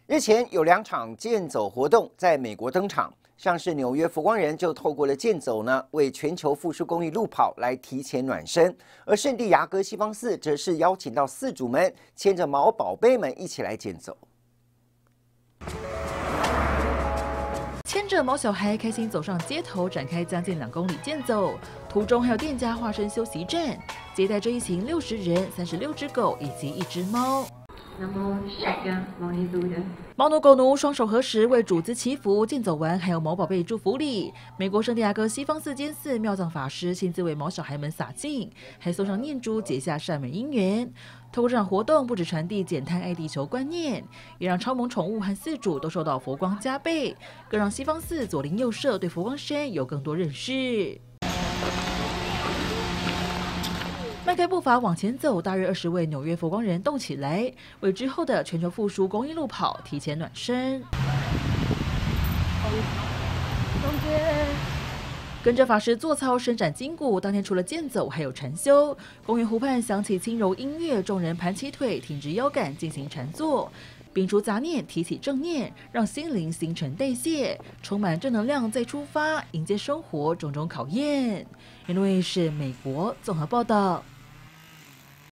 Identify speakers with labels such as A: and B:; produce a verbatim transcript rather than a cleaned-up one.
A: 日前有两场健走活动在美国登场，像是纽约佛光人就透过了健走呢，为全球复苏公益路跑来提前暖身；而圣地亚哥西方寺则是邀请到寺主们牵着毛宝贝们一起来健走。
B: 牵着毛小孩开心走上街头，展开将近两公里健走。途中还有店家化身休息站，接待这一行六十人、三十六只狗以及一只猫。猫奴狗奴双手合十为主子祈福，健走完还有毛宝贝祝福礼。美国圣地亚哥西方四间寺妙藏法师亲自为毛小孩们洒净，还送上念珠结下善美姻缘。 透过这场活动，不止传递减碳爱地球观念，也让超萌宠物和饲主都受到佛光加倍，更让西方寺左邻右舍对佛光山有更多认识。迈开步伐往前走，大约二十位纽约佛光人动起来，为之后的全球复苏公益路跑提前暖身。跟着法师做操，伸展筋骨。当天除了健走，还有禅修。公园湖畔响起轻柔音乐，众人盘起腿，挺直腰杆进行禅坐，摒除杂念，提起正念，让心灵新陈代谢，充满正能量，再出发，迎接生活种种考验。因为是美国综合报道。